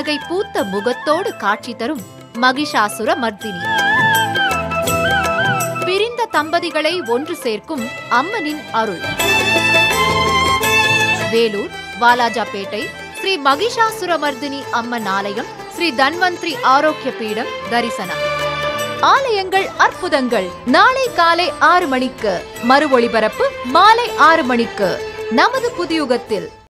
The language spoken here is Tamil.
புன்னகை பூத்த முகத்தோடு காட்சி தரும் மகிஷாசுர மர்தினி. பிரிந்த தம்பதிகளை ஒன்று சேர்க்கும் அம்மனின் அருள். வேலூர் வாலாஜாபேட்டை ஸ்ரீ மகிஷாசுரமர்தினி அம்மன் ஆலயம், ஸ்ரீ தன்வந்திரி ஆரோக்கிய பீடம் தரிசனம். ஆலயங்கள் அற்புதங்கள். நாளை காலை 6 மணிக்கு, மறு ஒளிபரப்பு மாலை 6 மணிக்கு நமது புதியுகத்தில்.